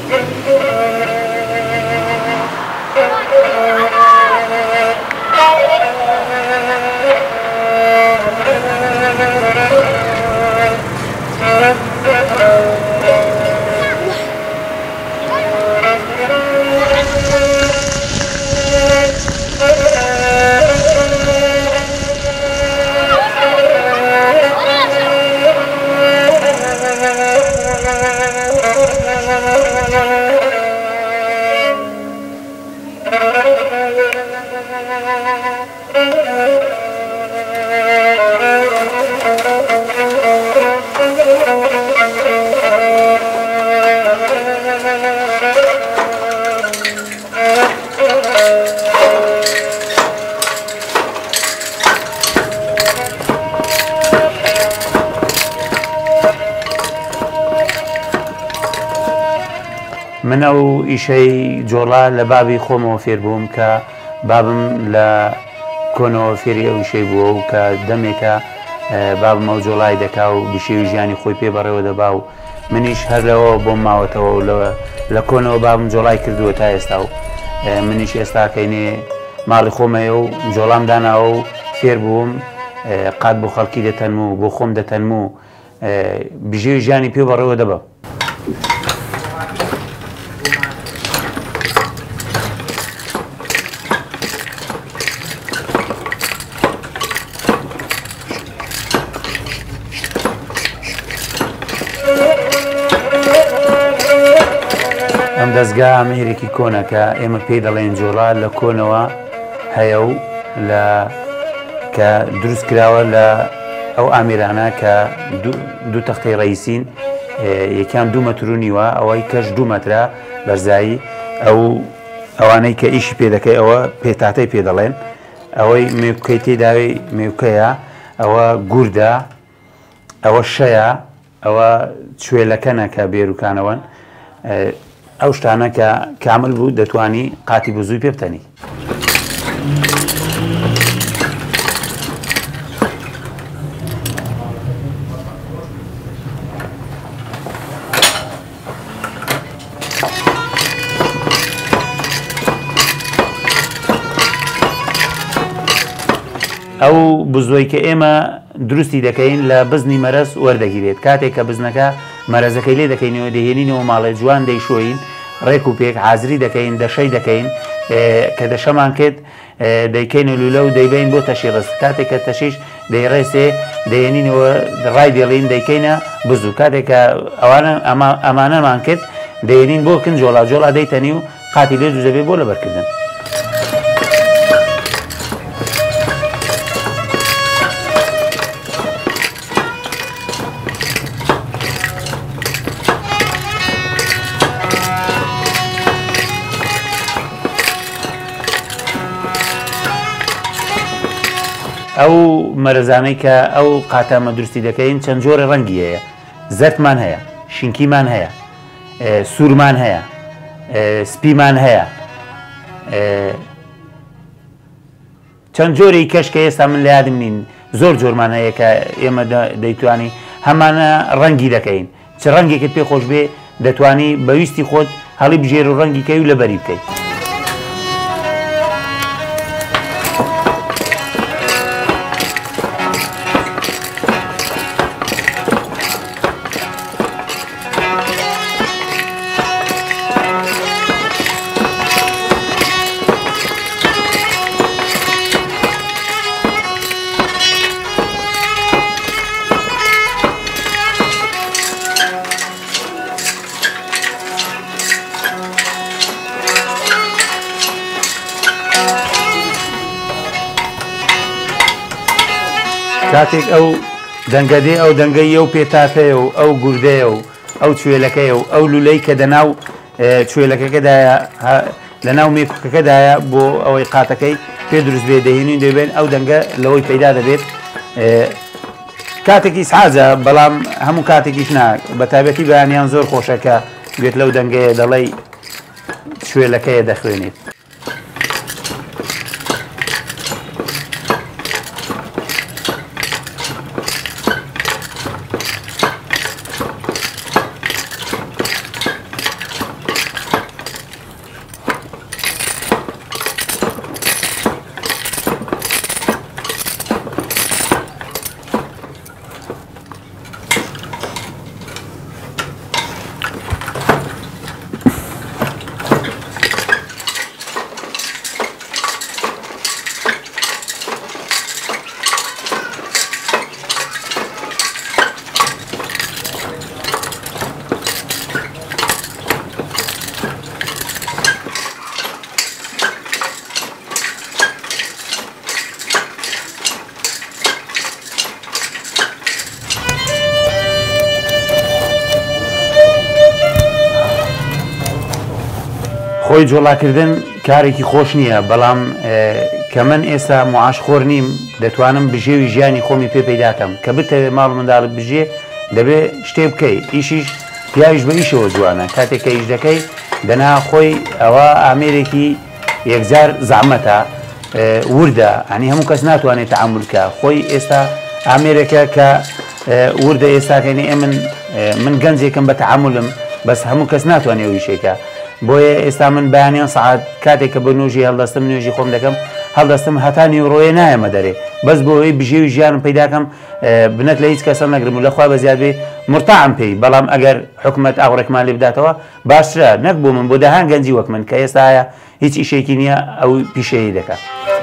من ئەو ئیشەی جۆڵا لە بابی خۆمەوە فێر بووم کە بابم لە کۆنەوە فێری ئەو شەی بووە و کە دەمێکە بابم ئەو جۆڵای دەکا و بشێوی ژیانی خۆی پێ بەڕێوە دەبا و منیش هەر لەوە بۆم ماوەتەوە و لە کۆنەوە بابم جۆڵای کردووە تا ئێستا و منیش ئێستا کەینێ ماڵی خۆمەیە و جۆڵام داناوە و فێر بووم قات بۆ خەڵکی دەتەنم و بۆ خۆم دەتەنم و بژێوی ژیانی پێ بەڕێوە دەبە. ئەم دەستگا ئامێرێکی کۆنە کە ئێمە پێی دەڵێن جۆڵا لە کۆنەوە هەیە و کە دروست کراوە لە ئەو ئامێرانە کە دوو تەختەی ڕئیسین یەکیان 2 مەتر و نیوە ئەوەی کەش 2 مەترە بەرزایی ئەوانەی کە ئیشی پێ دەکەی ئەوە پێتاتەی پێ دەڵێن ئەوەی مێوکەی تێداوی مێوکەیە ئەوە گووردە ئەوە شەیە ئەوە کوێلەکەنە کە بێروکانەوەن ئەو شتانە کە کامل بوو دەتوانی قاتی بزووی پێ بتەنی. ئەو بزۆی کە ئێمە دروستی دەکەین لە بزنی مەرەز وەردەگیرێت کاتێک کە بزنەکە مەرەزەکەی لێ دەکەینەوە دەهێنینەوە ماڵێ جوان دەیشۆین ڕێک و پێک حازری دەکەین دەشەی دەکەین کە دەشەمان کرد دەیکەین لولە و دەیبین بۆ تەشی ڕست کاتێک کە تەشیش دەیڕێسێ دەهێنینەوە ڕای دێڵین دەیکەینە بزوو کاتێک کە ئەمانەمان کرد دەهێنین بۆ کن جۆڵا دەیتەنی و قاتی لێ دووزەبێ بۆ لەبەرکردن. ئەو مەرەزانەی کە ئەو قاتامە دروستی دەکەین چەند جۆرە ڕەنگی هەیە زەردمان هەیە شینکیمان هەیە سوورمان هەیە سپیمان هەیە چەند جۆری کەش کە ئێستا من لە یادم نین زۆر جۆرمان هەیە کە ئێمە دەیتوانی هەمانە ڕەنگی دەکەین چ ڕەنگێکت پێ خۆش بێ دەتوانی بەویستی خۆت هەڵی بژێر و ڕەنگی کەی و لەبەری بکەیت. کاتێک ئەو دەنگەدێ ئەو دەنگەی ئەو پێتاتەیە و ئەو گوردەیە و ئەو کوێلەکەیە و ئەو لولەی کە دەناو کوێلەکەکەدایە لەناو مێکوکەکەدایە بۆ ئەوەی قاتەکەی پێ دروست بێ دەهێنین دەبێن ئەو دەنگە لەوەی پەیدا دەبێت کاتێکی سعازە بەڵام هەموو کاتێکیش بە تایبەتی بەیانیان زۆر خۆشەکە بێت لەو دەنگەیە دەڵێی کوێلەکەیە دەخوێنێت. خۆی جۆڵاکردن کارێکی خۆش نییە، بەڵام کە من ئێستا معاشخۆر نیم دەتوانم بژێوی ژیانی خۆمی پێ پەیداکەم کە بتەوێت ماڵ منداڵت بژێ دەبێت شتێ بکەیت ئیشیش پیاویش بە ئیشەوە جوانە کاتێک کە ئیش دەکەی دەنا خۆی ئەوە ئامێرێکی یەکجار زەحمەتە وردە ئەنی هەموو کەس ناتوانێت تەحموڵکە خۆی ئێستا ئامێرەکە کە وردە ئێستاکەنی من گەنجێکم بە تەحموڵم بەس هەموو کەس ناتوانێت ویشێکە بۆیە ئێستا من بەیانیان سەعات کاتێک کە بە نوێژی هەڵدەستم نوێژی خۆم دەکەم هەڵدەستم هەتا نیوڕۆیە نایەمە دەرێ بەس بۆەوەی بژێوی ژیانم پەیداکەم بنەت لە هیچ کەسە نەگرم و لەخوا بە زیاد بێ مرتاعم پێی بەڵام ئەگەر حکومەت ئاوڕێکمان لێ بداتەوە باشترە نەک بۆ من بۆ دەهان گەنجی وەک من کە ئێستا هەیە هیچ ئیشێکی نییە ئەو پیشەیی دەکات.